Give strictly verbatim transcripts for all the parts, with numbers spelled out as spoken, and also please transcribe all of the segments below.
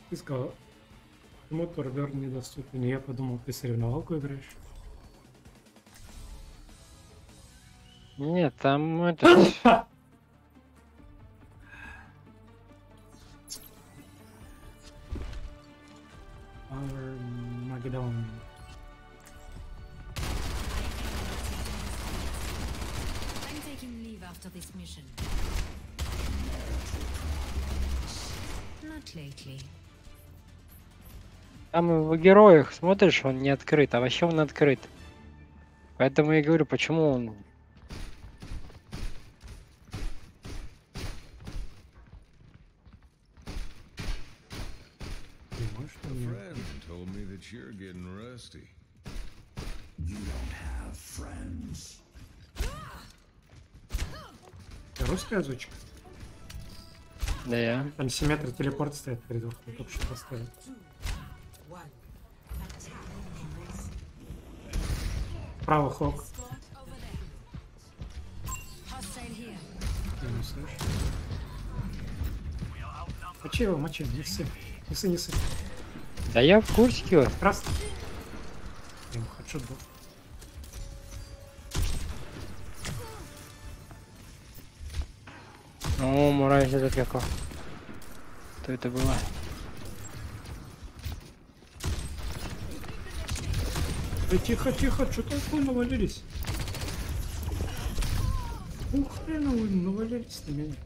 Ты сказал, почему турбер недоступен? Я подумал, ты соревновалку играешь. Нет, там это... Armageddon. I'm taking leave after this mission. Not lately. Там в героях смотришь, он не открыт, а вообще он открыт. Поэтому я говорю, почему он... Русская озвучка? Да я. Там семь метров телепорт стоит перед выходом, только что поставил. Право хок. Мочи его, мочи, не ссы. Не ссы, не ссы. Да я в курсе его. Красный. Ему хедшот был. О, мразь этот какой. Что это было? Да тихо, тихо, что такое навалились? Ух, хрена вы навалились на меня.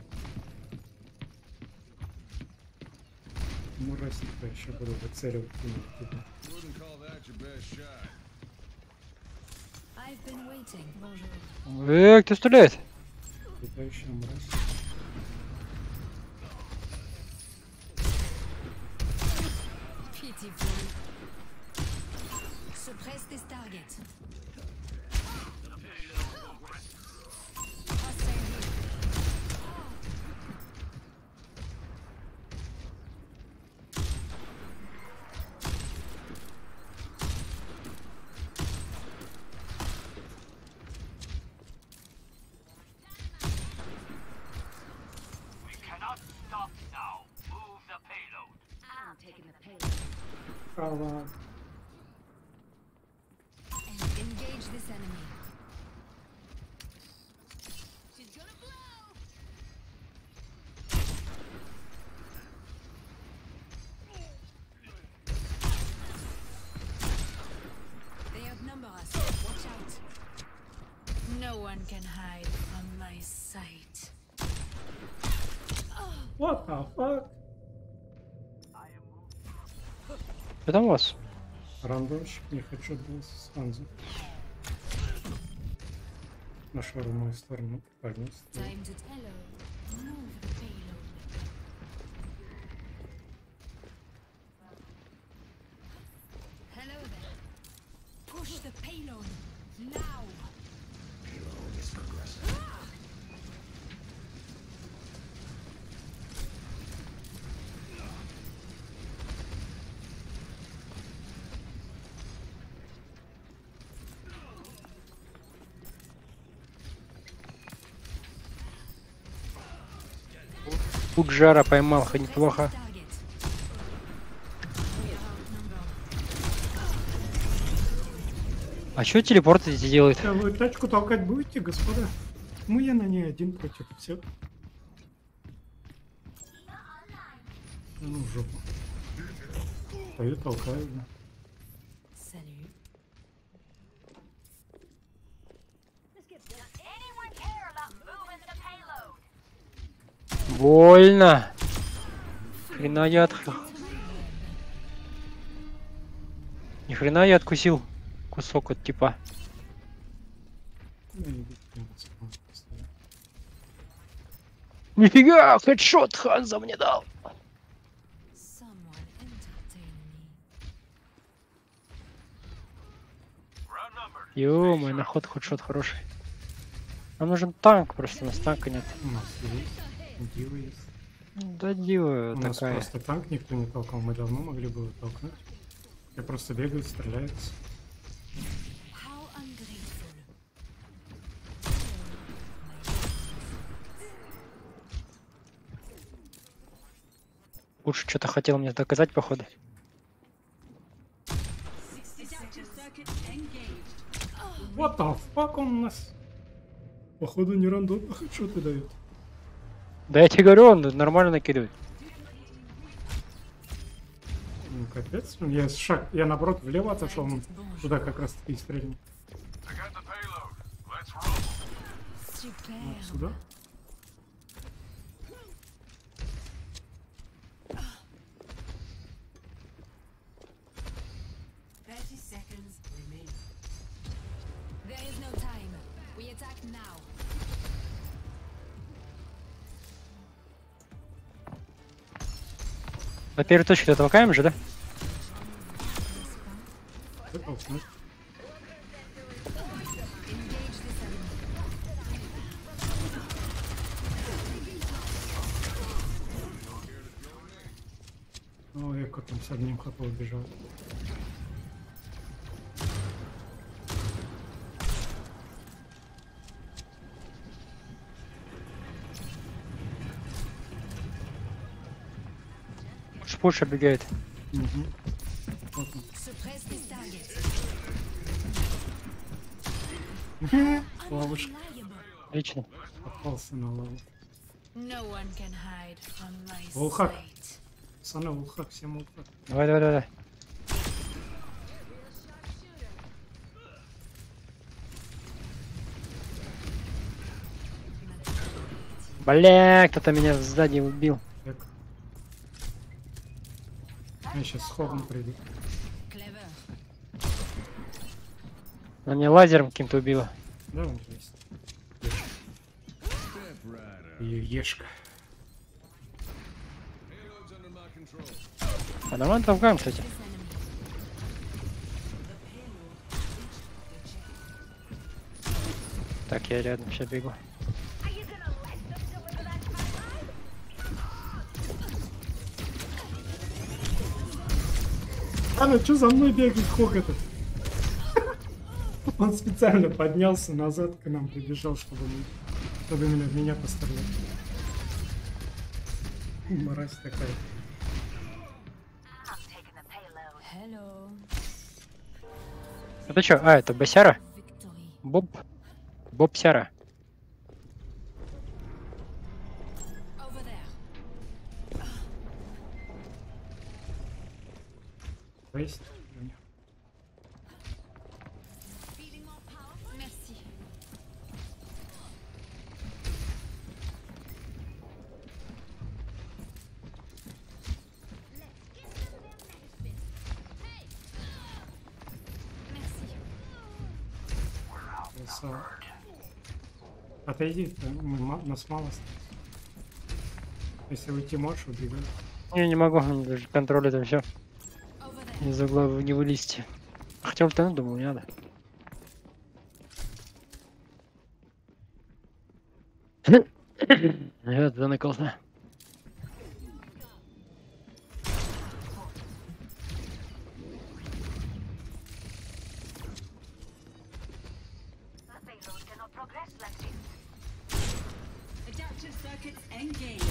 Мразь, я еще буду выцеливать. Эй, кто стреляет? Летающая мразь. Suppress this target. Право. Engage this enemy. She's gonna blow. They outnumber us. Watch out. No one can hide from my sight. What the fuck? Что там у вас? Рандомщик, не хочу был с Ханзу. Нашел в мою сторону. Пожалуйста. Time to hello. Move the payload. Hello there. Push the payload now. Payload is progressing. Пуджара поймал, хоть неплохо. А что телепорт эти делают? А вы тачку толкать будете, господа? Мы я на ней один против всех. Ну, в жопу. Стою, толкаю. Да. Больно. Хрена я от... Ни хрена я откусил кусок от типа. Нифига, хедшот Ханза мне дал. Ё-моё, на ход хедшот хороший. Нам нужен танк, просто у нас танка нет. У нас есть. Дива есть. Да дива У такая. нас просто танк никто не толкал, мы давно могли бы его толкнуть. Я просто бегаю, стреляется. Лучше что-то хотел мне доказать, походу. What the fuck он у нас? Походу не рандом. Что ты дает? Да я тебе говорю, он нормально накидывает. Ну капец. Я шаг, я наоборот влево отошел, он туда как раз таки и стрельнул. Вот сюда. thirty seconds remaining. There is no time. We attack now. На первой точке толкаем же, да? Выполз, ну. Engage this enemy. Ну, я как там с одним хапом убежал. Пуш оббегает. Угу. Вот он. Suppress this target. Ловушка. Undeniable. Отлично. Попался на лаву. No one can hide from my Волхак. sight. Пацаны, улхак, всем улхак. Давай, давай, давай. Бля, кто-то меня сзади убил. Так. Я сейчас с хогом приду. Clever. Она меня лазером каким-то убила. Да, он есть. Ее ешка. А нормально толкаем, кстати. This enemy. Так, я рядом сейчас бегу. А ну что за мной бегает хог этот? Он специально поднялся назад к нам, прибежал, чтобы, мы- чтобы именно в меня пострелять. Мразь такая. Hello. Это что? А, это Босяра? Victory. Боб? Боб Сяра. Over there. Есть? Feeling more powerful? Merci. Merci. Красава. Отойди, там мы ма- нас мало осталось. Если уйти можешь, убегай. Не, не могу, даже контроль это все. Over there. Из угла не вылезти. Хотел тянуть, думал, не надо. Я заныкался. Adaptive circuits engaged.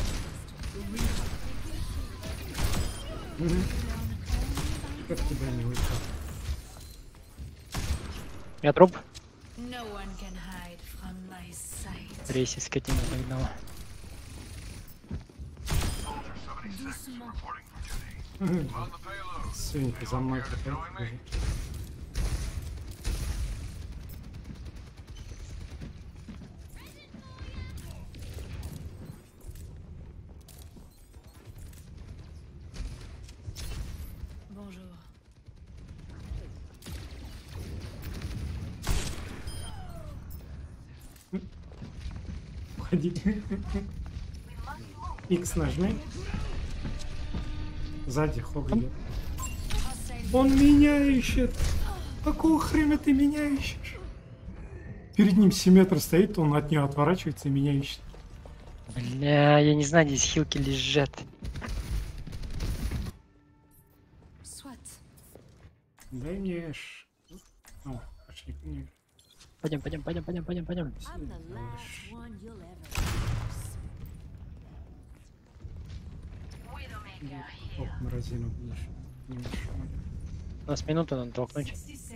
Мгм. Как тебя не уйти? Я труп. No one can hide from my sight. Рейси скотина догнала. Свинька за мной какая-то бежит. Bonjour. Уходи. Икс нажми. Сзади хог идет. Hostile. Он меня ищет. Какого хрена ты меня ищешь? Перед ним семь стоит, он от нее отворачивается и меня ищет. Бля, я не знаю, здесь хилки лежат. Soit. Дай мне ш... О, пошли ко мне. Пойдем, пойдем, пойдем, пойдем, пойдем, пойдем. I'm the last one you'll ever lose. Widowmaker. Ох, морозину будешь. Не ушел. У нас минуту надо толкнуть.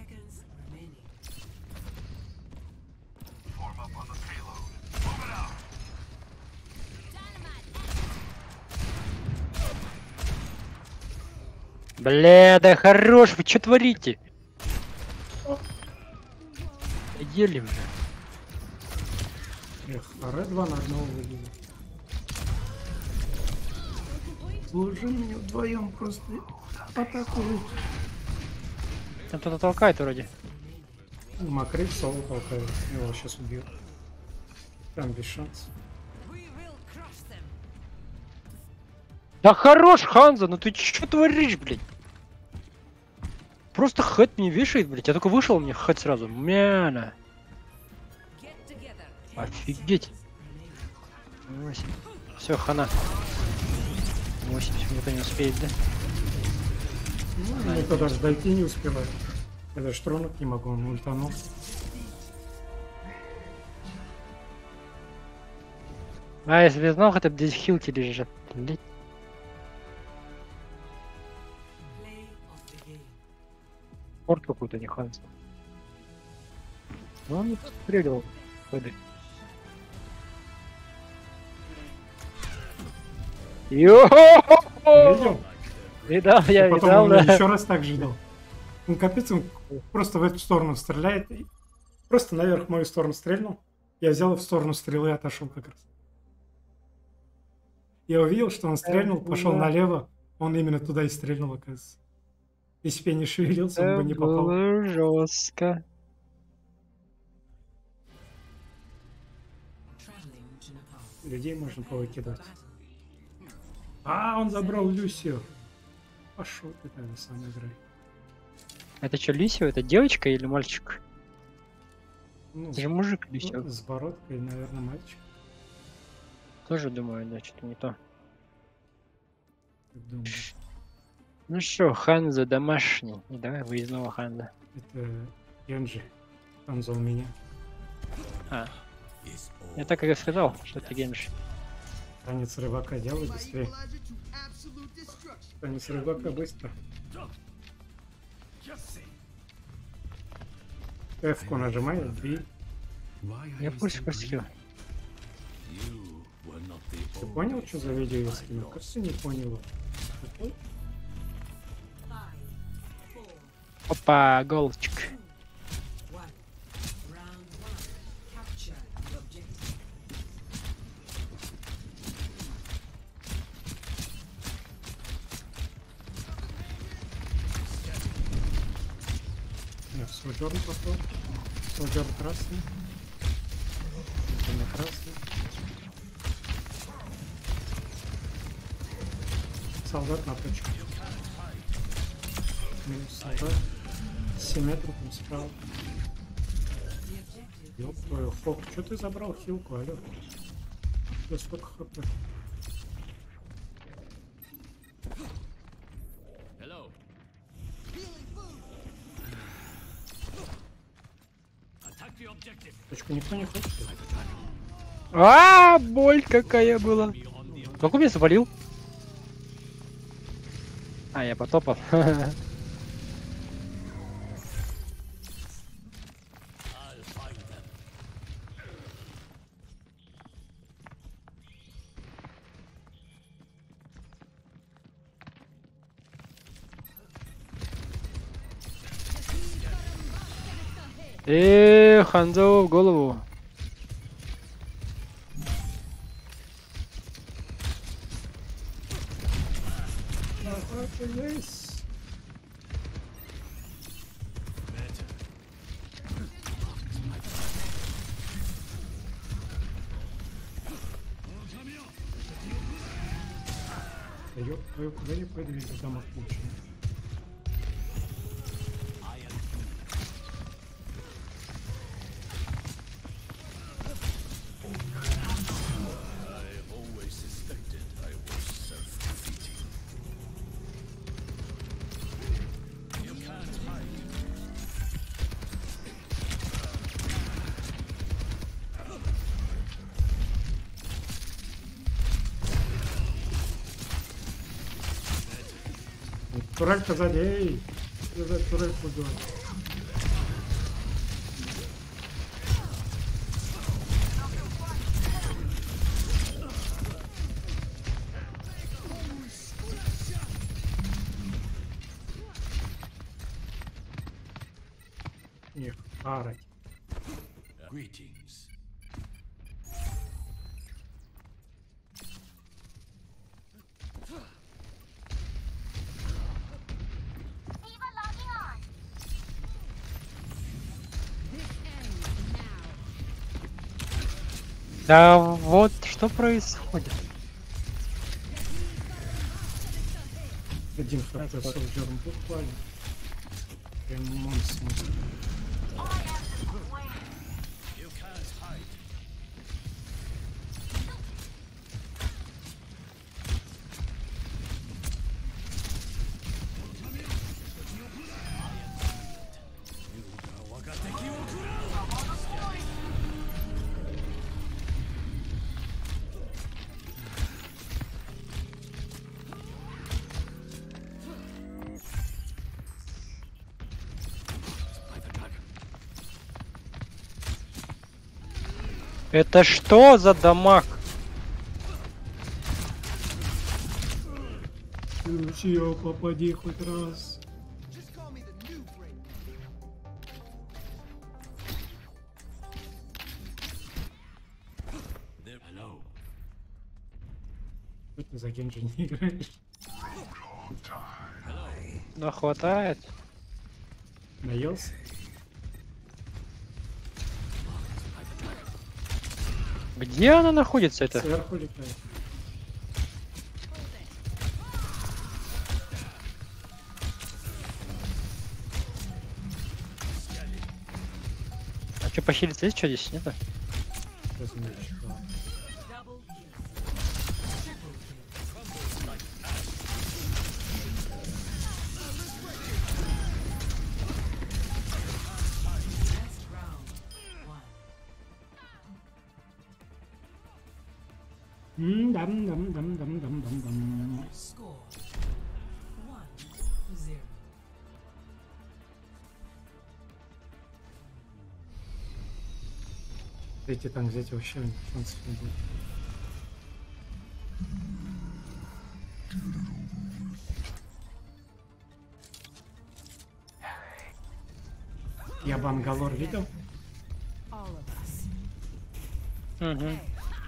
Бля, да хорош, вы что творите? Ели уже. Эх, а Red два на одного вылили. Служи мне вдвоем просто атакуют. Там кто-то толкает вроде. Макрит соло толкает. Его сейчас убьют. Там без шансов. Да хорош, Ханза, ну ты что творишь, блядь? Просто хэт мне вешает, блядь. Я только вышел, мне хэт сразу. Мяна. Офигеть. восемь. Все, хана. восемь, никто не успеет, да? Ну, никто даже дойти не успевает. Я даже тронуть не могу, он ультанул. А, если бы я знал, хотя бы здесь хилки лежат. Блядь. Порт какой-то не Ханс. Ну, он не подстрелил. Ходы. Видел? Видал, я И потом видал, он да. еще раз так же дал. Ну, капец, он просто в эту сторону стреляет. И просто наверх в мою сторону стрельнул. Я взял в сторону стрелы и отошел как раз. Я увидел, что он стрельнул, пошел Да. налево. Он именно туда и стрельнул, оказывается. Если бы я не шевелился, он бы не попал. Было жестко. Людей можно повыкидывать. А, он забрал Люсию. Пошел ты тогда сам играй. Это что, Лисио? Это девочка или мальчик? Ну, Это же мужик Лисио. ну, с бородкой, наверное, мальчик. Тоже думаю, да, что-то не то. Как думаешь? Ну что, Ханза домашний. И давай выездного Ханза. Это Янджи. Ханза у меня. А. Я так и сказал, что это Генши. Танец рыбака делай быстрее. Танец рыбака быстро. F-ку нажимай, би. Я в курсе просил. Ты понял, что за видео я скинул? Как ты не понял? Опа, голчик. Нет, Солджерн попал. Солджер красный. Это не красный. Солдат на точку. Минус солдат. семь метров там справа. Ёб твою, Фок, что ты забрал хилку, алё? Да сколько хп? Точку никто не хочет? А, боль какая была. Как у меня завалил? А, я потопал. Эээ, Ханзо в голову. Ёб твою, куда я пойду, если там отключено? Турелька сзади, эй! Что за турельку делать? Их парой. Greetings. Да вот что происходит. Один хп солдером буквально. Прям монстр. You can't hide. Это что за дамаг? Чё, попади хоть раз. There- Hello. Что ты за Генджи не играешь? Да хватает. Наелся? Где она находится это? Сверху летает. А что, похилиться есть что здесь? Нет? Сейчас меч, да. М, дам, дам, дам, дам, дам, дам, дам. Score one zero. Эти там взять вообще шансов не будет. Я Бангалор видел? All of us. Угу.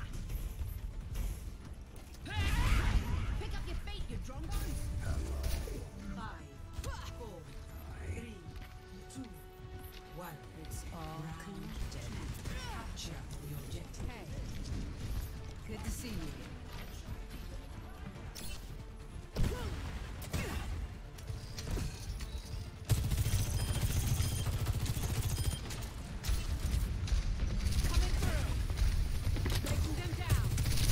Pick up your feet, you drunk. Five, four, three, two, one. It's all concluded. Capture the objective. Hey. Good to see you. Coming through. Breaking them down.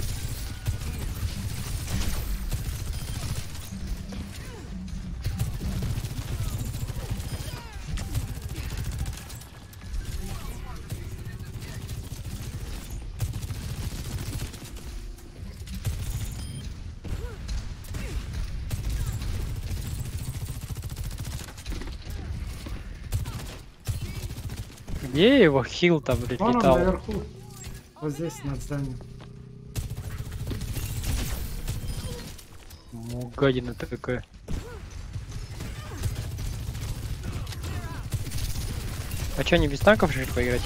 Где его хил там Вон он летал? наверху. Вот здесь, над зданием. Ну, гадина такая. А чё, не без танков решили поиграть?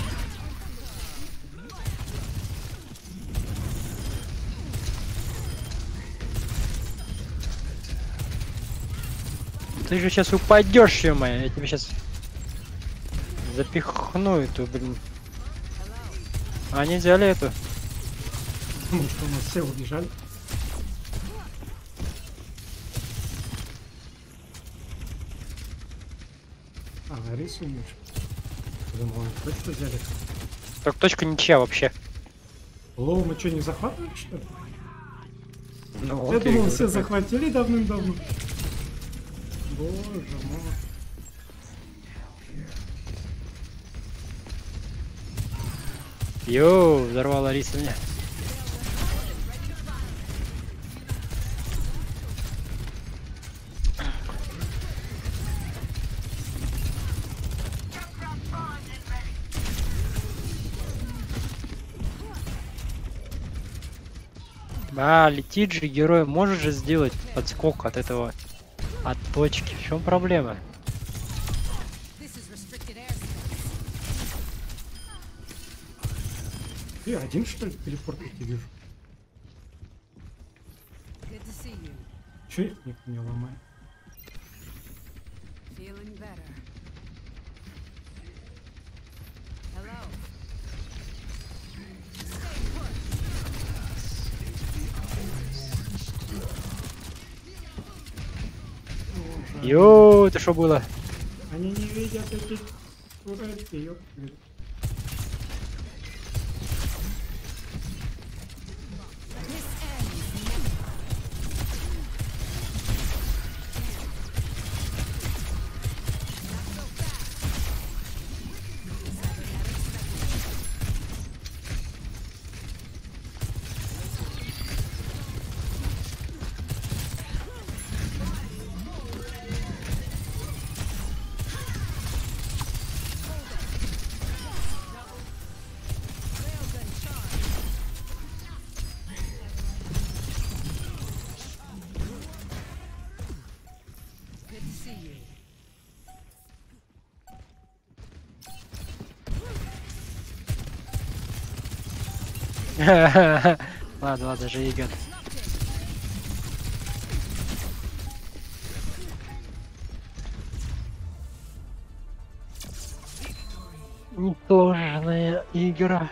Ты же сейчас упадешь, ё-моё, я тебе сейчас запихну эту, блин. А нельзя ли эту? Потому что у нас все убежали. А, Ларису муж. Думал, точно взяли. Так точка ничья вообще. Лоу, мы что, не захватывали, что ли? Ну, Я окей, думал, говорю, все так. захватили давным-давно. Боже мой. Йоу, взорвала Риса меня. А, летит же герой, может же сделать подскок от этого, от точки. В чем проблема? This is restricted airspace. Ты один, что ли, телепорт я вижу? Good to see you. Че я никто не ломаю? Feeling better. Hello. Йоу, это что было? Они не видят эти турельки, ёпты. Good to see you. Ладно, ладно, же игр. Несложная игра.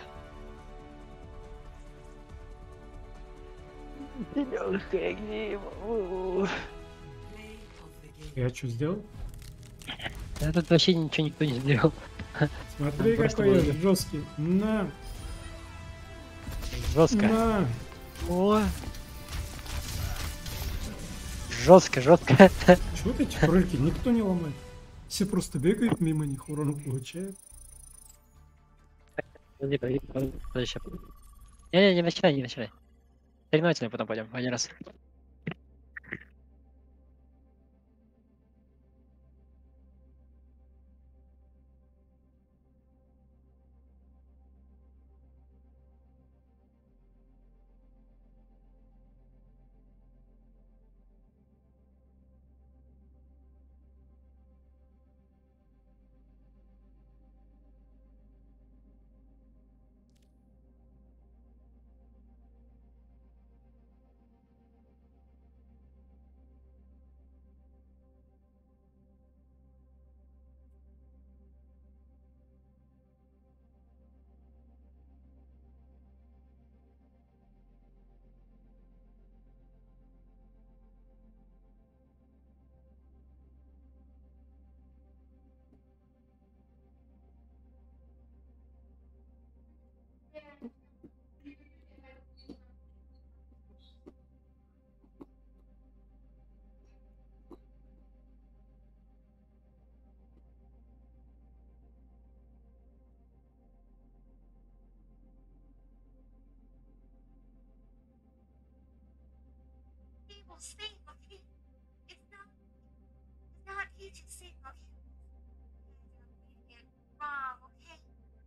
Легкая игра. Я что сделал? Да тут вообще ничего никто не сделал. Смотри, Просто какой я было. жесткий. На, Жестко. на. О. Жестко, жестко. Чего вот эти турельки никто не ломает? Все просто бегают мимо них, урон получают. Не, не, не начинай, не начинай. Соревновательно потом пойдем, один раз. People say, okay, it's not, it's not he to say, okay, and um, wrong, okay.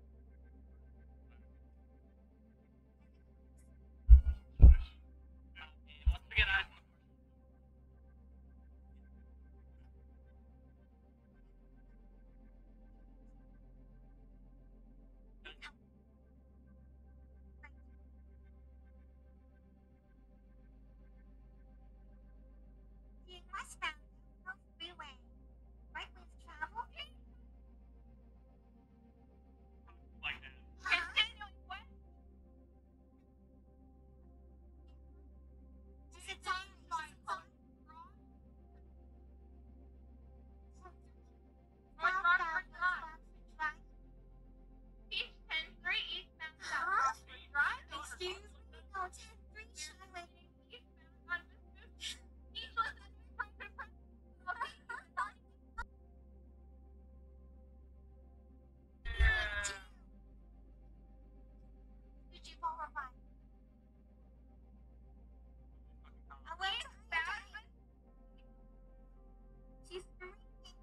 Being westbound, no freeway, right with travel. Huh? Is it on? Huh? Excuse me? No, ten three Shyway. Did you fall or what? Away? She's screaming.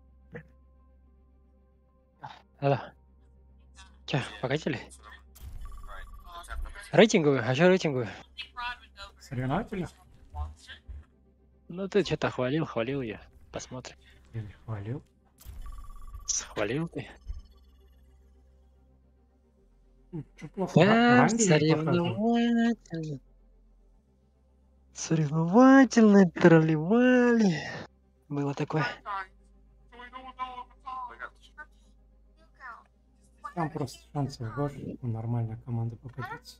Да. Че, покатили? Рейтинговый? А что рейтинговый? Соревновательно? Ну ты что-то хвалил, хвалил я. Посмотрим. Я не хвалил. Схвалил ты. Что плохо? Ра- Ранги не показывал. Соревновательный. Соревновательный тролливали. Было такое. Там просто шансов больше, у нормальной команды попадется.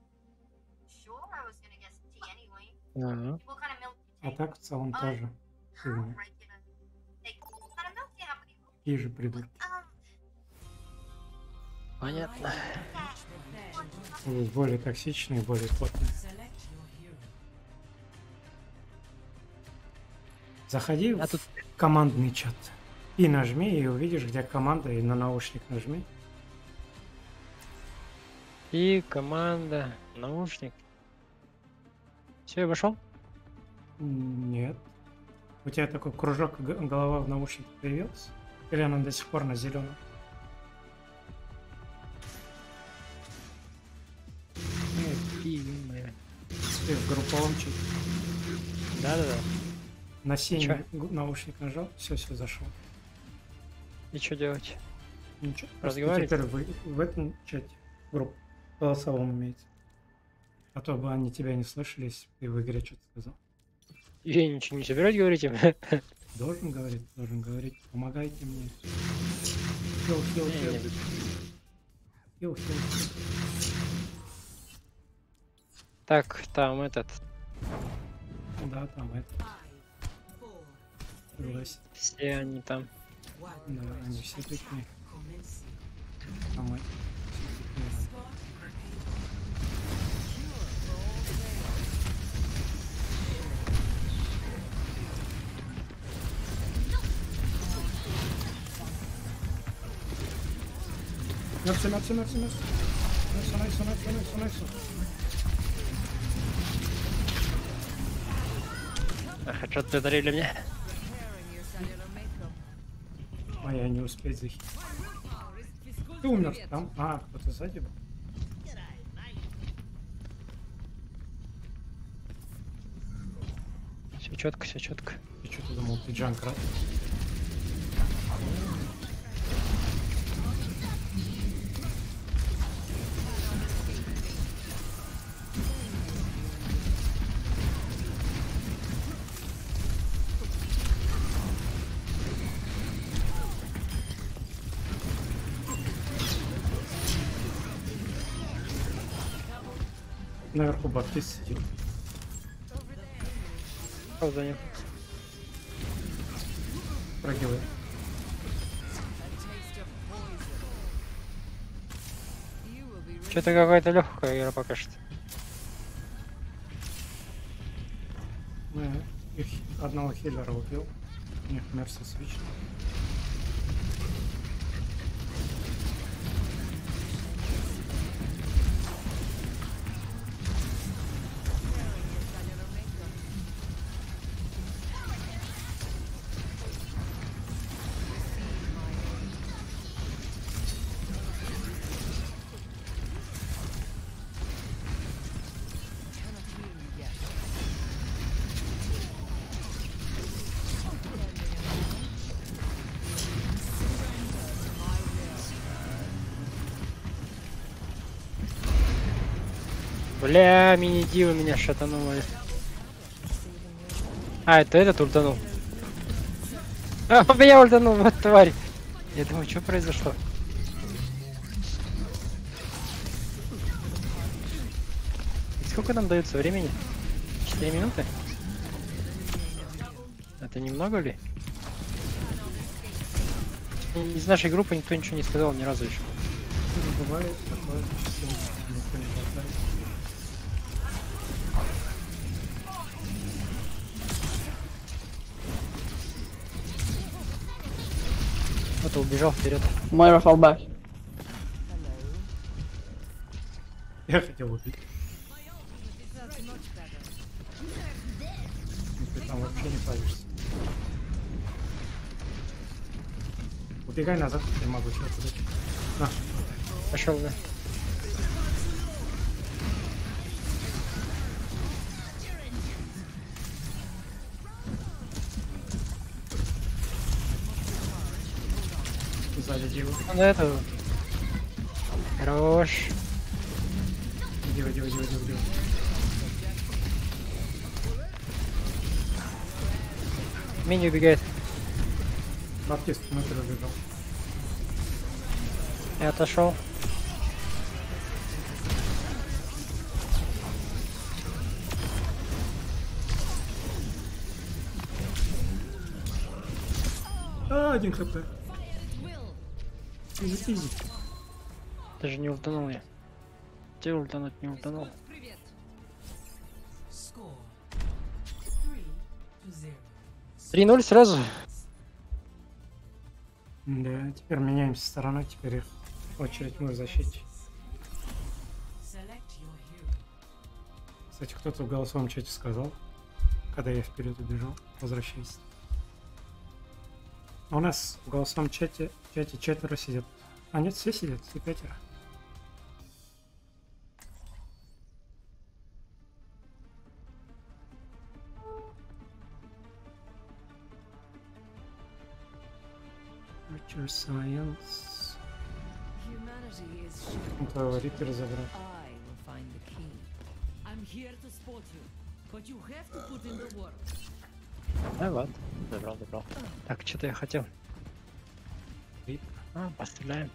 Ага. А так в целом тоже сильно. Такие же придурки. Понятно. Будут более токсичные, более плотные. Заходи Я в тут- командный чат и нажми, и увидишь, где команда, и на наушник нажми. И команда, наушник. Все, я вошел? Нет. У тебя такой кружок, г- голова в наушнике появился? Или она до сих пор на зеленом? Ты в групповом чате. Да-да-да. На синий Чё? г- наушник нажал, все, все, зашел. И что делать? Ничего. Просто Разговаривать? теперь вы, в этом чате групп голосовом имеется. А то бы они тебя не слышали, если бы ты в игре что-то сказал. Я ничего не собираюсь говорить им. Должен говорить, должен говорить. Помогайте мне. Хил, хил, Не, хил. не. Хил, хил, хил. Так, там этот. Да, там это. Согласен. Все они там. Да, они все такие. Там это. Все такие. Мерси, мерси, мерси, мерси. Найсу, найсу, найсу, найсу, найсу. Ах, а что ты дарили мне? А я не успеть захитить. Ты умер там? А, кто-то сзади был. Все четко, все четко. Ты что-то думал, ты Джанкрат? Наверху баптист сидит. Что за ним? Прогивает. Что-то какая-то легкая игра пока что. Ну, их одного хиллера убил. У них Мерси свич. Бля, мини-дивы меня шатанули. А, это этот ультанул. А, меня ультанул, вот тварь. Я думаю, что произошло? И сколько нам дается времени? четыре минуты? Это немного ли? Из нашей группы никто ничего не сказал ни разу еще. Бывает такое, что никто не хватает. Кто-то убежал вперед. Moira fall back. Я хотел убить. Ну, ты там вообще не палишься. Убегай назад, я могу чего-то дать. На, Пошел, да. сзади делаю. Ну, на эту. Хорош. Иди, иди, иди, иди, иди. Мини убегает. Баптист внутрь убежал. Я отошел. А, один хп. Изи, изи. Даже не ультанул я. Ты ультануть не ультанул. Score three to zero. три ноль сразу. Да, теперь меняемся стороной, теперь их очередь мы в защите. Select your hero. Кстати, кто-то в голосовом чате сказал, когда я вперед убежал, возвращайся. А у нас в голосовом чате, чате четверо сидят. А нет, все сидят, все пятеро. Nature Science. Humanity is sure. Ну, твоего Риппера забрал. I will find the key. I'm here to support you, but you have to put in the work. Да, ладно. Забрал, забрал. Так, что-то я хотел. Риппер. А, постреляем.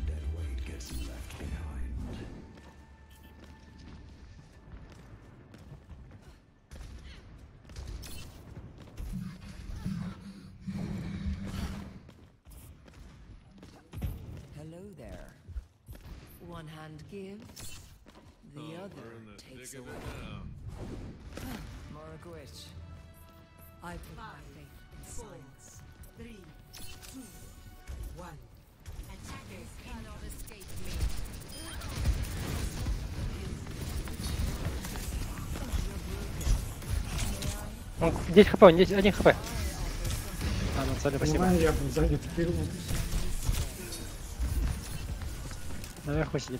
Hello there. One hand gives, the other takes away. Moragwitch. I put my faith in science. Three, two, one. Attackers cannot escape me. Он десять хп, он десять, один хп. А, ну цели, спасибо. Понимаю, я был занят фильмом. Наверху сидит.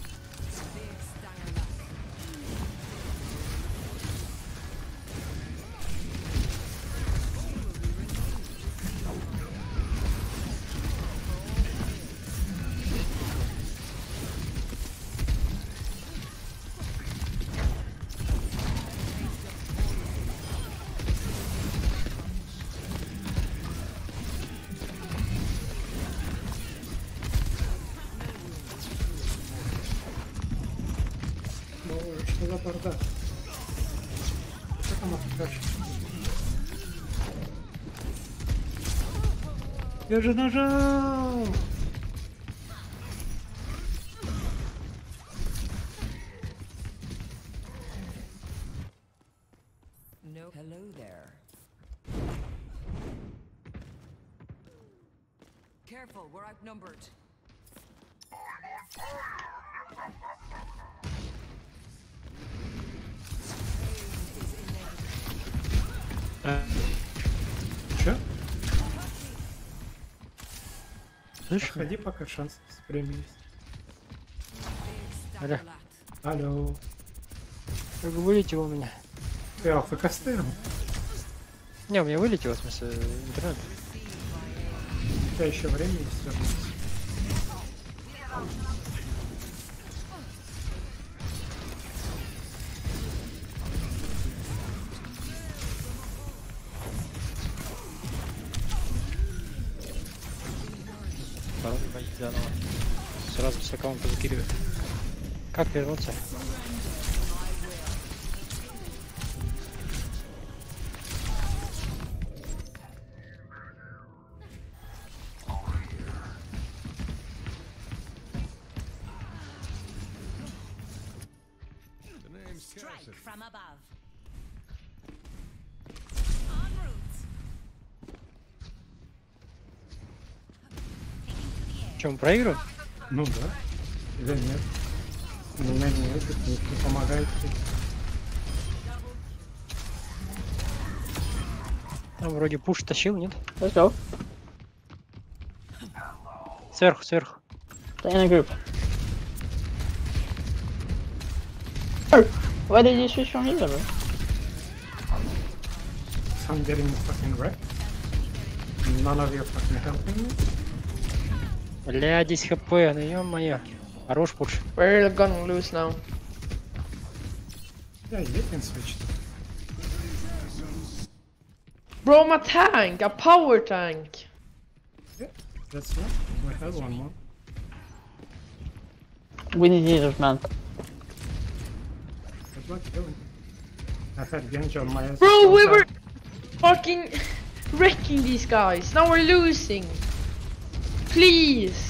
Боже, что за бардак? Что там открываешь? Я же нажал! No. Hello there. Careful, we're outnumbered. Че? Слышишь? Ходи, пока шанс с время есть. Алло. Алло. Как бы вылетел у меня. Ты АФК стоял? Не, у меня вылетело, в смысле, интернет. У тебя еще время есть вернуться. Пароль, ебать, заново. Сразу с аккаунта закидывает. Как вернуться? Strike from above. En route. Чем, проигрываем? Ну да. Или нет. Меня не этот не, не помогает. Там вроде пуш тащил, нет? Let's go. Сверху, сверху. Stay in a group. Oh, why did you switch from healer, bro? I'm getting fucking wrecked. None of you are fucking helping me. Бля, десять хп, ну ё-моё. Хорош пуш. We're gonna lose now. Yeah, you can switch. Bro, I'm a tank, a power tank. That's one. We have one more. We need healers, man. Good luck killing. I had Genji on my ass. Bro, we were fucking wrecking these guys. Now we're losing. Please.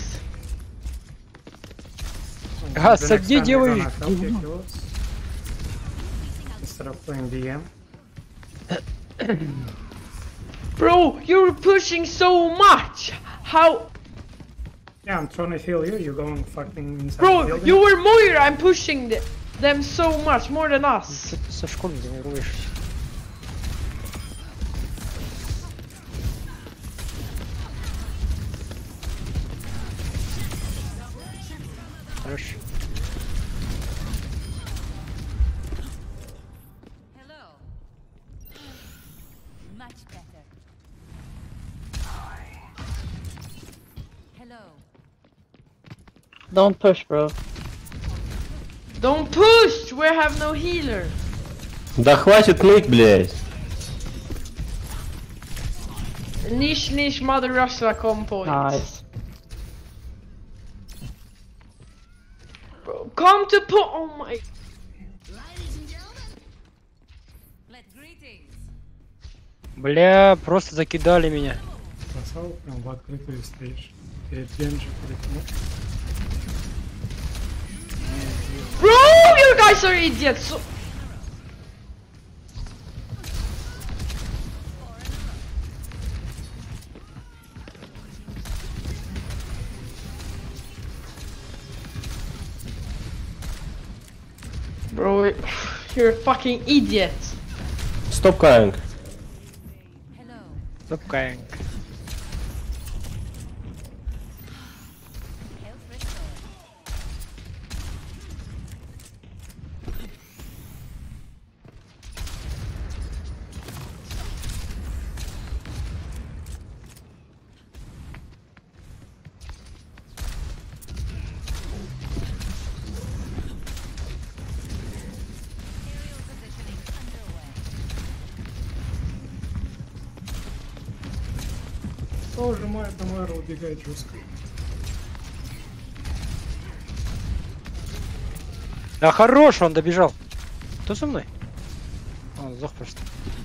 А, The next сади time we're делай. gonna help you kill us. Instead of playing D M. Bro, you're pushing so much. How? Yeah, I'm trying to heal you. You're going fucking inside the Bro, building. you were Moira. I'm pushing the, them so much, more than us. Что ты со школы тренируешь? Хорош. Hello. Much better. Hello. Don't push, bro. Don't push. We have no healer. Да хватит ныть, блядь. Niche, niche, mother Russia compo. Nice. Bro, come to po. Oh my. Ladies and gentlemen. Let greetings. Бля, просто закидали меня. Бросал, прям в открытую стоишь. Перед Genji, перед... Ну, Bro, you guys are idiots. So Bro, you're a fucking idiot. Стоп, Каинг. Hello. Топкаинг. Health restored. Aerial positioning underway. тоже моя Тамара убегает жестко. Да хорош, он добежал. Кто со мной? А, он сдох просто.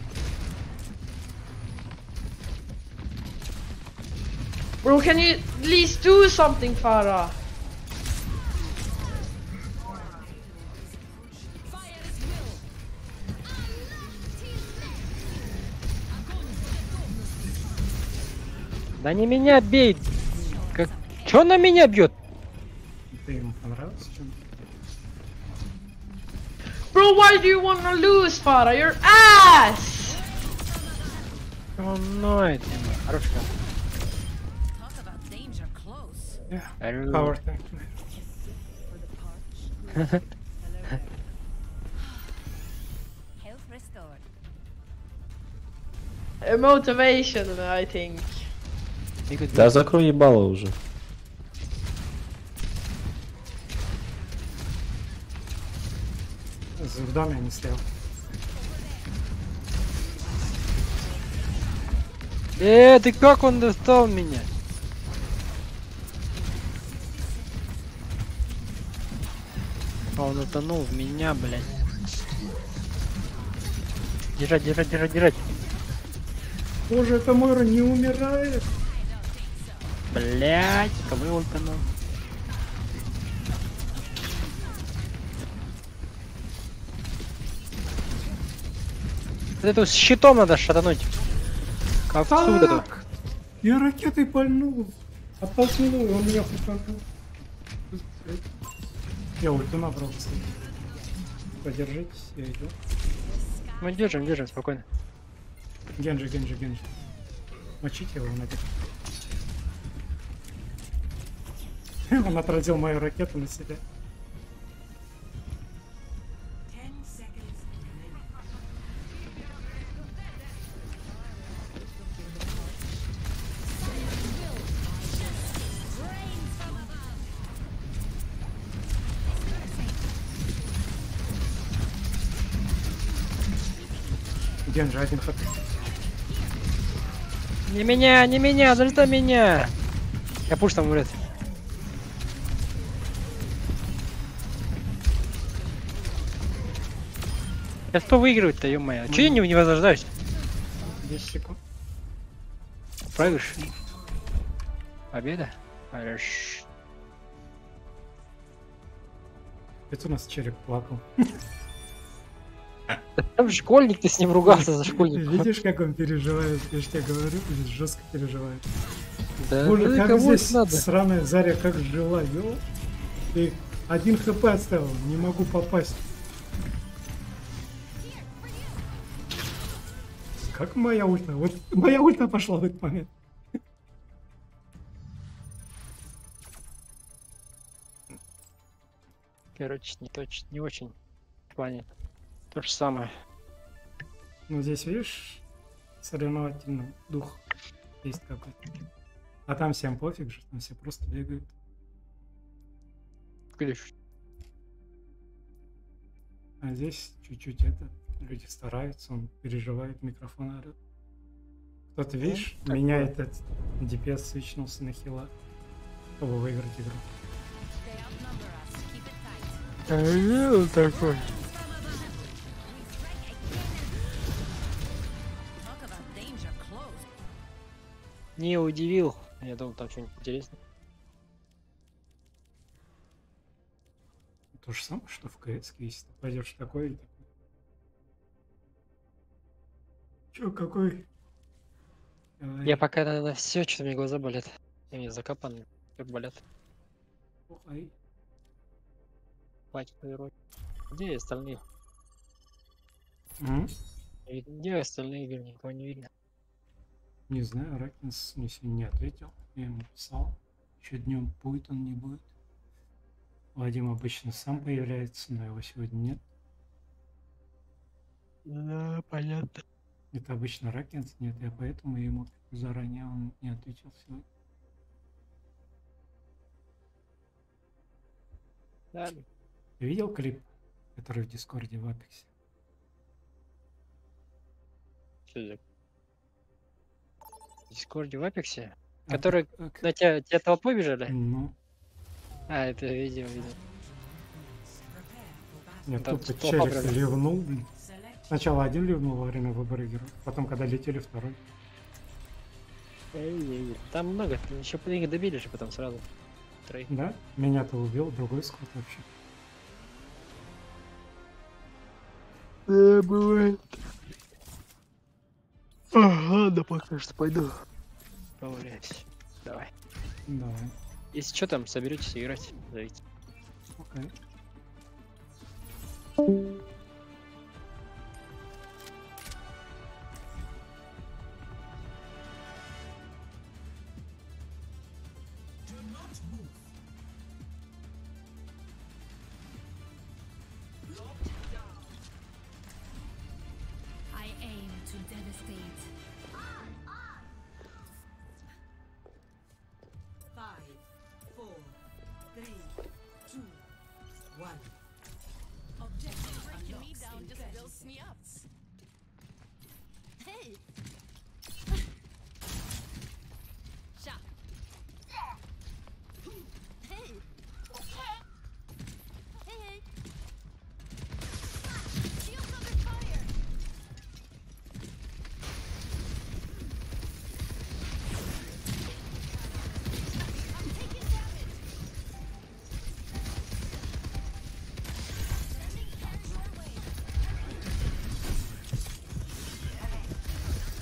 Bro, can you at least do something, Farah? Да не меня бей! Как... Чё на меня бьет? Ты ему понравился чем-то? Bro, why do you wanna lose, Farah? You're ass! О, ну это хорошо. Talk about danger close. Yeah, Hello. power tank. Health restored. Uh, motivation, I think. Да закрой ебало уже. В доме не слева. Э, ты как он достал меня? А он утонул в меня, блядь. Держать, держать, держать, держать. Боже, это Мойра не умирает. Блядь, кого он утонул? Вот это с щитом надо шатануть. Как отсюда тут? Так, я ракетой пальнул. Оттолкнул, и он меня хуканул. Я ульту набрал, кстати. Подержитесь, я иду. Мы держим, держим, спокойно. Генджи, Генджи, Генджи. Мочите его нафиг. Он отразил мою ракету на себя. Rain Генджи один хп. Не меня, не меня, залетай меня! Я пуш там умрет. Я что выигрывать-то, ё-моё? Че я не, не возрождаюсь? десять секунд. Проигрыш. Победа? Хорош. Это у нас череп плакал. Там школьник, ты с ним ругался за школьника. Видишь, как он переживает? Я же тебе говорю, он жестко переживает. Да, Боже, ну, как кому это здесь надо? сраная Заря как жила, ё? И один хп оставил, не могу попасть. Как моя ульта? Вот моя ульта пошла в этот момент. Короче, не точно, не очень. В плане. То же самое. Ну здесь, видишь, соревновательный дух есть какой-то. А там всем пофиг же, там все просто бегают. Конечно. А здесь чуть-чуть это, люди стараются, он переживает, микрофон орёт. Кто-то, видишь, так меняет этот ди пи эс, свичнулся на хила, чтобы выиграть игру. They outnumber us. Keep it tight. такой. Talk about danger close. Не удивил. Я думал, там что-нибудь интересное. То же самое, что в КС, если ты пойдешь такой и такой. Чё, какой? Давай. Я пока на, все, что-то мне глаза болят. И мне закапаны, как болят. Ой. Хватит повернуть. Где остальные? М? И где остальные игры? Никого не видно. Не знаю, Ракинс мне сегодня не ответил. Я ему писал. Еще днем будет он, не будет. Вадим обычно сам появляется, но его сегодня нет. Да, понятно. Это обычно Ракинс нет, я поэтому ему заранее он не ответил сегодня. Да. Ты видел клип, который в Дискорде в Апексе? Что за... В Дискорде в Апексе? А, Который как- как- на тебя, тебя толпой бежали? Ну, А, это видео, видел. я Там тупо толпа челик прям. ливнул, блин. Сначала один ливнул во время выбора героев, потом, когда летели, второй. Эй-эй-эй. Там много, еще их добили же потом сразу. Троих. Да? Меня-то убил, другой скот вообще. Да, бывает. Ладно, пока что пойду. Прогуляюсь. Давай. Давай. Если что там, соберетесь играть, зовите. Окей. I aim to devastate. Five, four, three, two, one. Objective Breaking me unlocks down in just thirty builds me up. Hey! Shot. Hey! Hey, hey! Shields under fire! I'm taking damage! Sending air your way.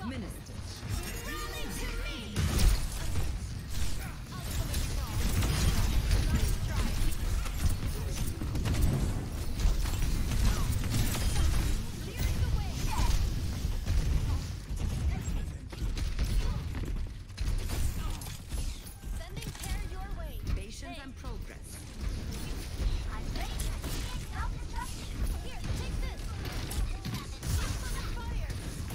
Administered. Sending care your way. Patience and progress. I'm ready to take self-destruction. Here, take this. Fire.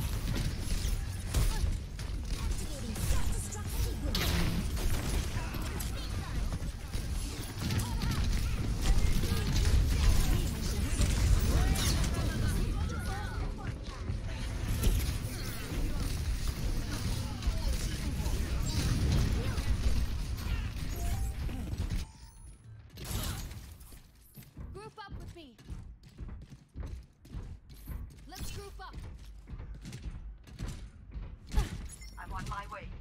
Activating self-destruct Group up with me. Let's group up. I'm on my way.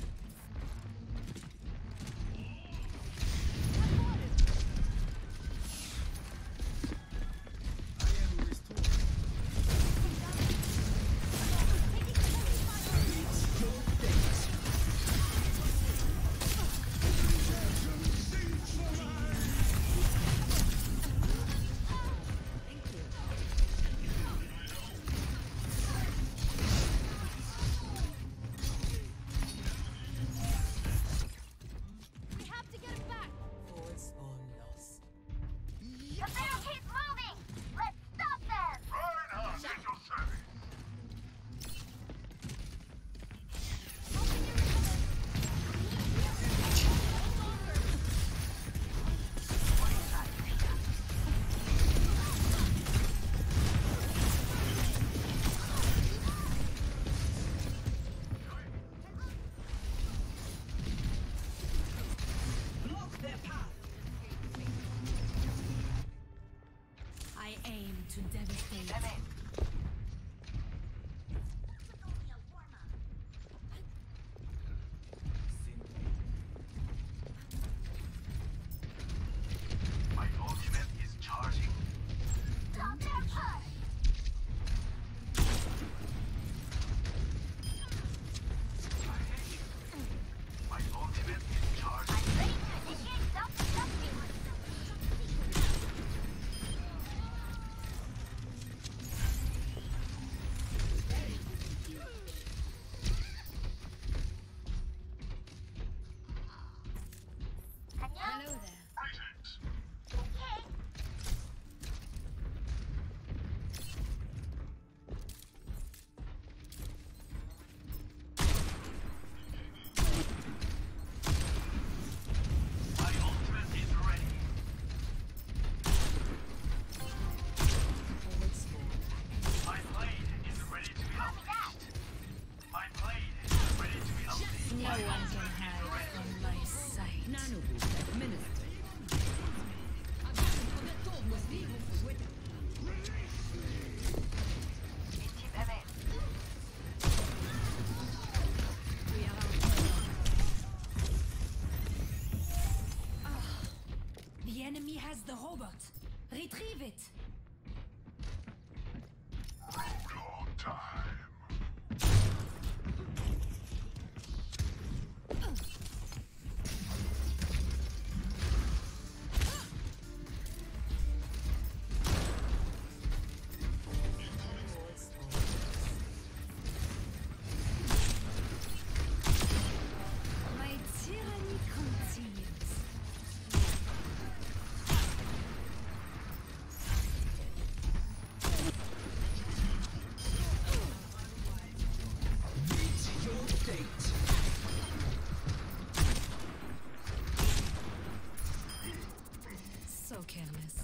We have to get him back. Forward spawn lost. The battle keeps moving! Let's stop them! Reinhardt at your service. I aim to devastate. My ultimate is charging. Don't be shy. My ultimate is charging. Ready to initiate self-destruction! Hello there. Greetings. Okay. My ultimate is ready. Forward spawn. My blade is ready to be unleashed. My blade is ready to be unleashed. No one can hide from my sight. Nano boost administered. We are outnumbered. Ah, the enemy has the robot. Retrieve it. Long time. Forward spawn. My tyranny continues. So careless.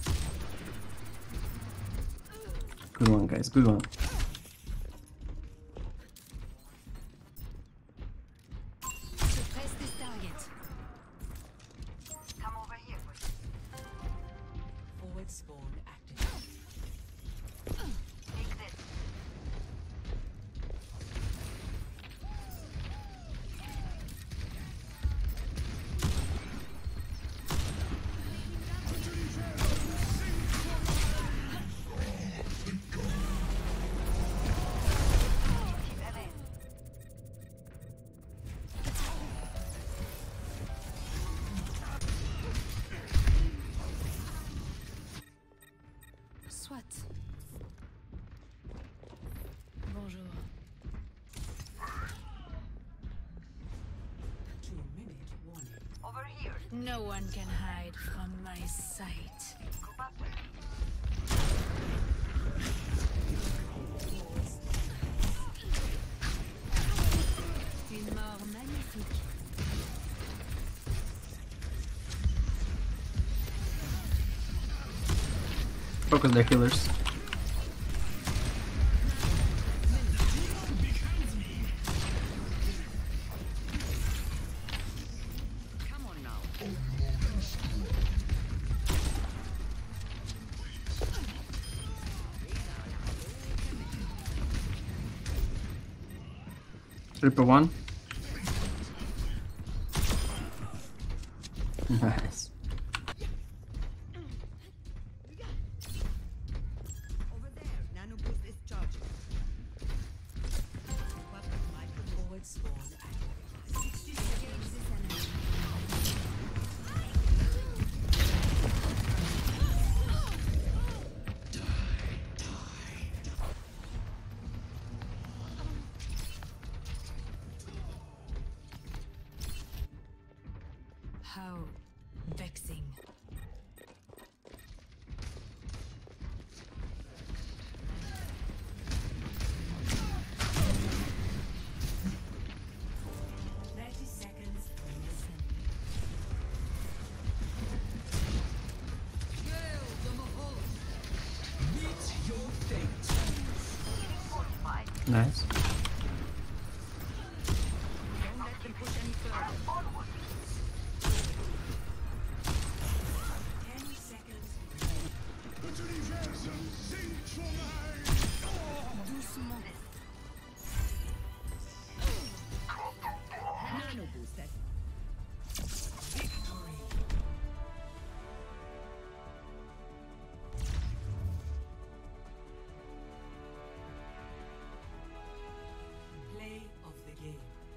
Good one, guys. Good one. Suppress this target. Come over here. Forward spawn active. Take this. No one can hide from my sight. Une mort magnifique. Focus their healers. Triple one. Nice. Over there, nano boost is charging. Weapon micro forward spawn activated. sixty seconds this enemy. How vexing. thirty seconds. Nice. Don't let them push any further. Ten seconds. Doucement. Nano booster. Play of the game.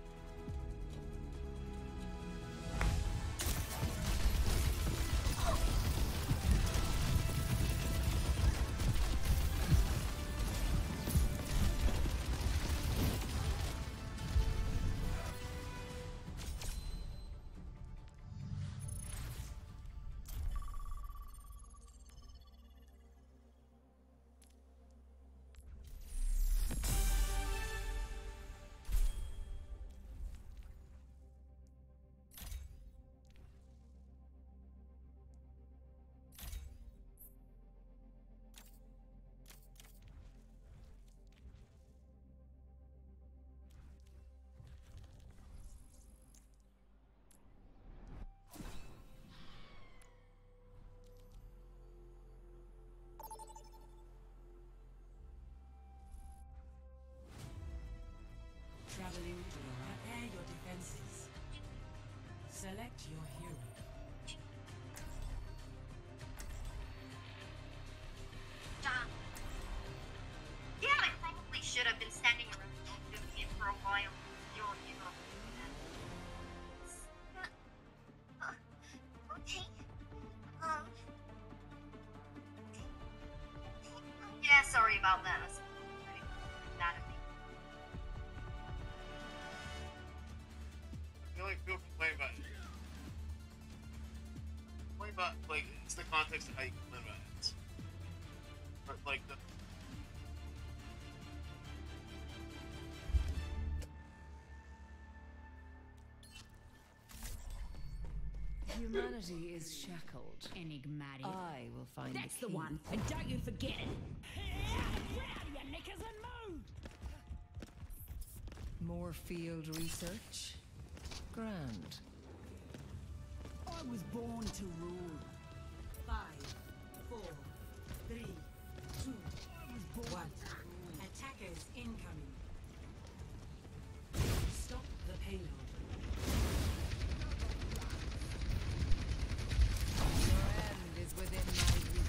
Traveling to prepare your defenses. Select your hero. John. Yeah, I probably should have been standing around doing it for a while. You're, you know. Uh, okay. Um. Yeah, sorry about that. That's pretty bad of me. I feel like people complain about it. Complain about, like, it's the context of how you complain about it. But, like, the. Humanity is shackled. Enigmatic. I will find That's the, the key. one. And don't you forget it. More field research. Grand. I was born to rule. Five, four, three, two, one. Attackers incoming. Stop the payload. Your end is within my reach.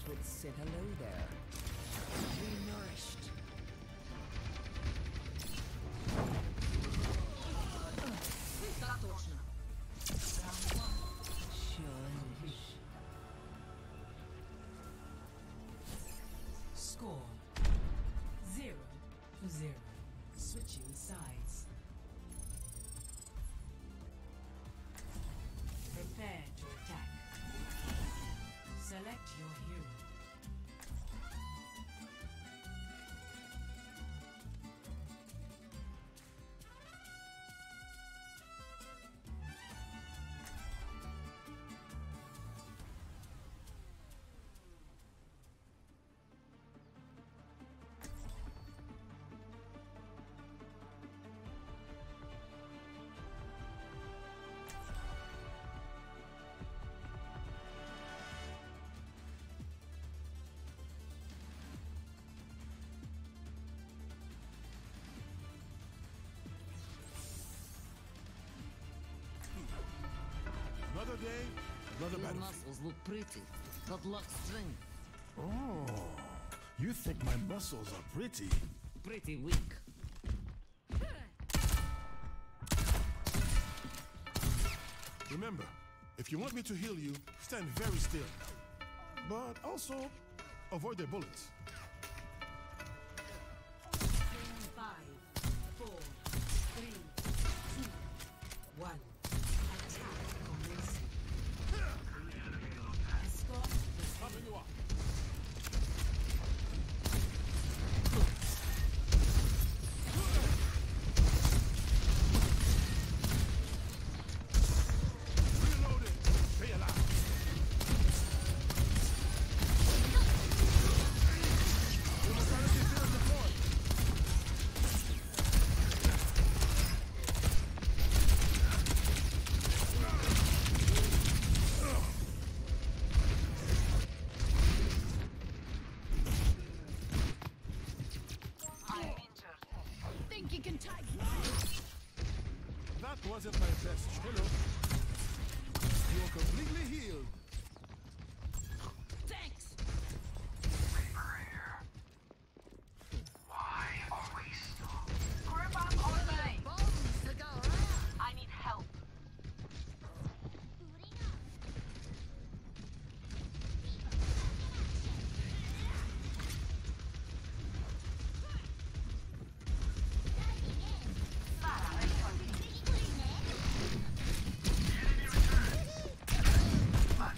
would sit hello there. Renourished. Так точно. Round one. Sure. Score. Zero for zero. Switching sides. Prepare to attack. Select your hero. Another day, another Your battlefield. muscles look pretty, but lack strength. Oh, you think my muscles are pretty? Pretty weak. Remember, if you want me to heal you, stand very still. But also, avoid their bullets. Five, four, three, two, one. Attack commencing. Escort Popping you up. Reloading. Stay alive. Immortality field deployed. Think you can take me? That wasn't my best. Hello. You are completely healed. Thanks. Why always stop? Group up on me. Bombs to go around. I need help. Enemy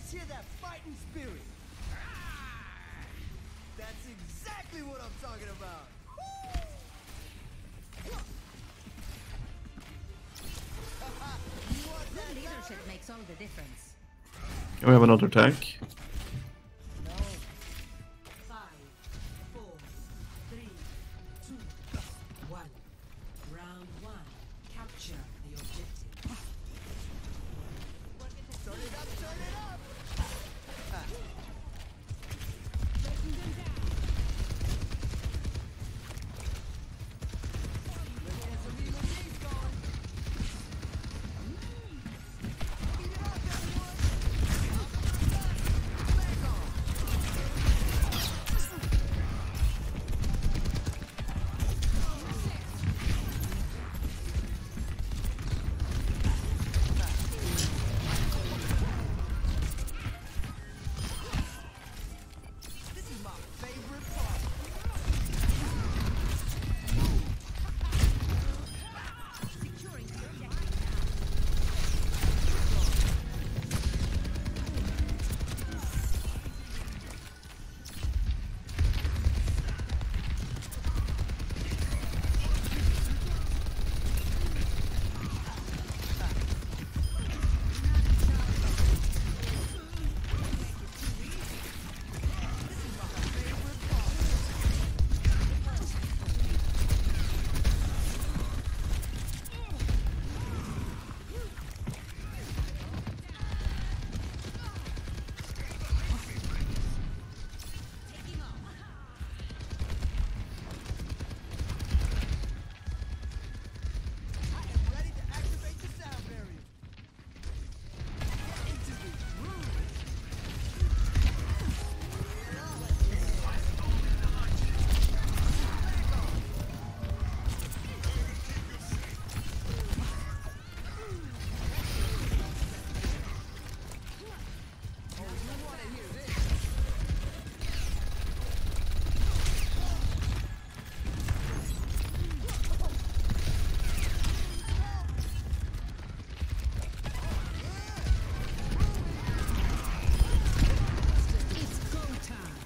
Let's hear that fighting spirit. That's exactly what I'm talking about. Good leadership makes all the difference. We have another tank. Five, four, three, two, one. Round one. Capture the objective. Turn it up, turn it up. Breaking them down. Look at some evil things going. Eat it up, everyone. Back on. This is my favorite part. Securing the objective. I am ready to activate the sound barrier. Get into the groove. Oh, you want to hear this? It's go time.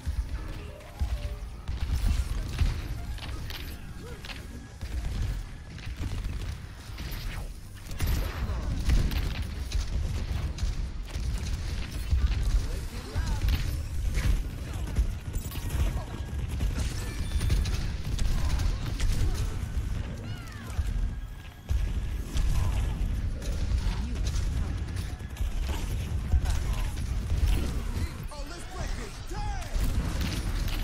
Oh, let's break this. Damn!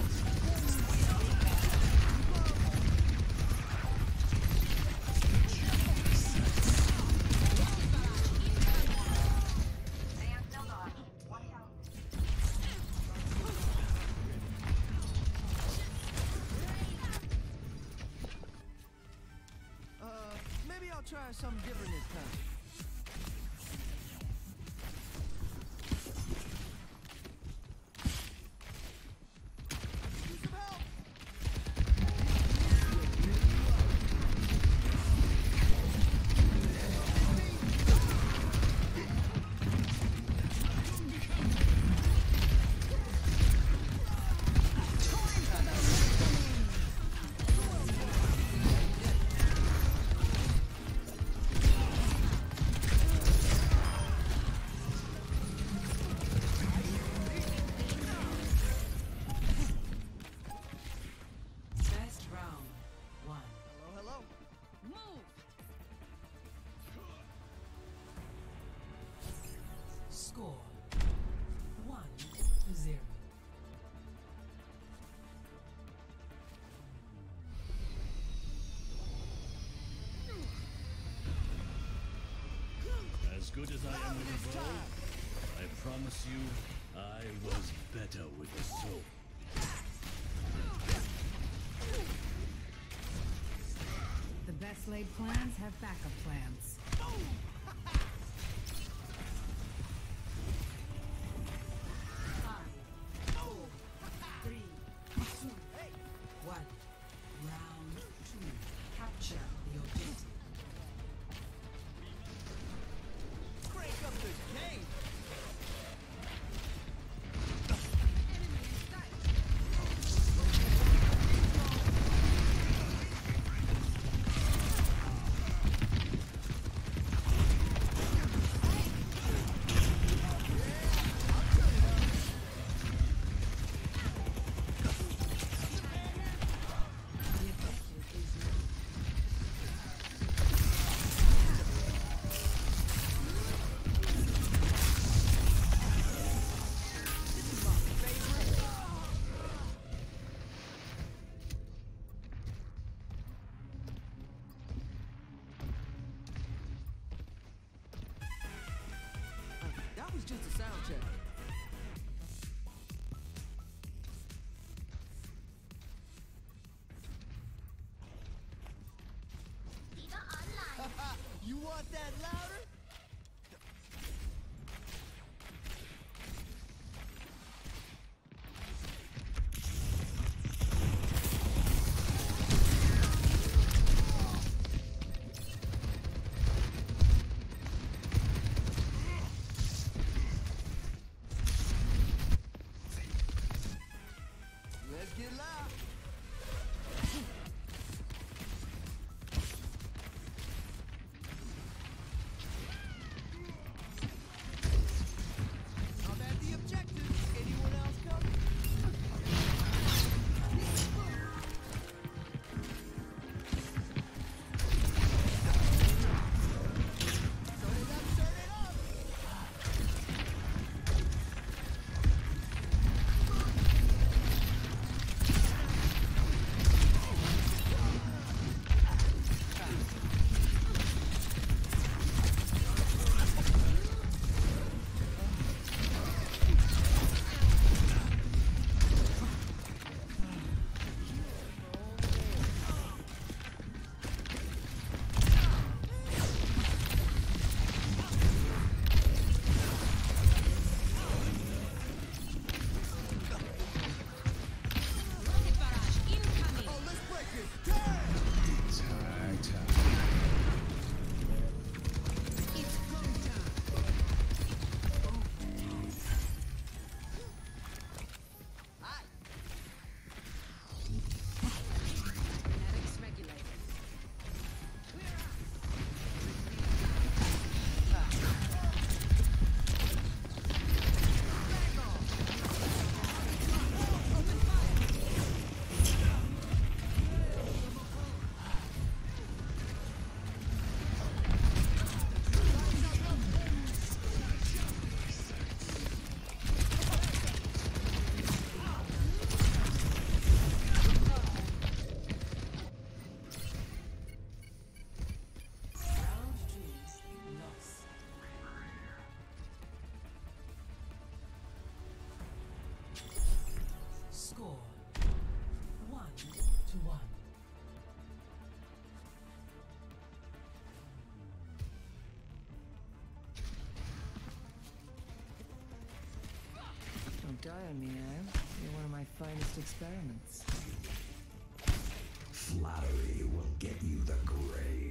Uh, maybe I'll try something different this time. Need some help? Best round one. Hello, hello. Move. Score one to zero. As good as I am with a bow, I promise you, I was better with a sword. The best laid plans have backup plans. Five, four, three, two, one. Round two. Capture the objective. Break up the game. check. You want that louder? Let's get loud. I'm at the objective. Anyone else coming? Turn it up, turn it up. Oh, let's break it. Damn! Score one to one. Don't die on me now. You're one of my finest experiments. Flattery will get you the grave.